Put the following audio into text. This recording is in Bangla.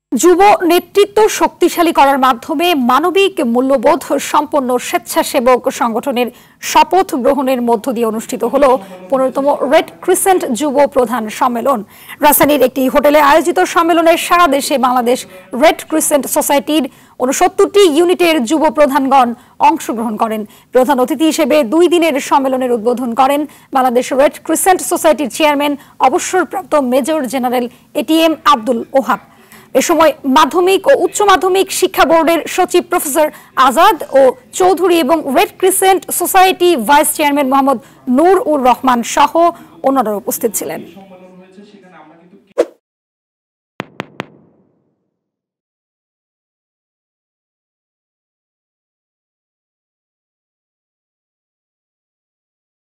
যুব নেতৃত্ব শক্তিশালী করার মাধ্যমে মানবিক মূল্যবোধ সম্পন্ন স্বেচ্ছাসেবক সংগঠনের শপথ গ্রহণের মধ্য দিয়ে অনুষ্ঠিত হলো 15তম রেড ক্রিসেন্ট যুব প্রধান সম্মেলন। রাজধানীর একটি হোটেলে আয়োজিত সম্মেলনে সারা দেশে বাংলাদেশ রেড ক্রিসেন্ট সোসাইটির 69টি ইউনিটের যুব প্রধানগণ অংশগ্রহণ করেন। প্রধান অতিথি হিসেবে 2 দিনের সম্মেলনের উদ্বোধন করেন বাংলাদেশ রেড ক্রিসেন্ট সোসাইটির চেয়ারম্যান অবসরপ্রাপ্ত major general ATM Abdul Wahab. এ সময় মাধ্যমিক ও উচ্চ মাধ্যমিক শিক্ষা বোর্ডের সচিব প্রফেসর আজাদ ও চৌধুরী এবং red crescent society vice chairman Mohammad Nur Ur Rahman সহ অন্যরা উপস্থিত ছিলেন।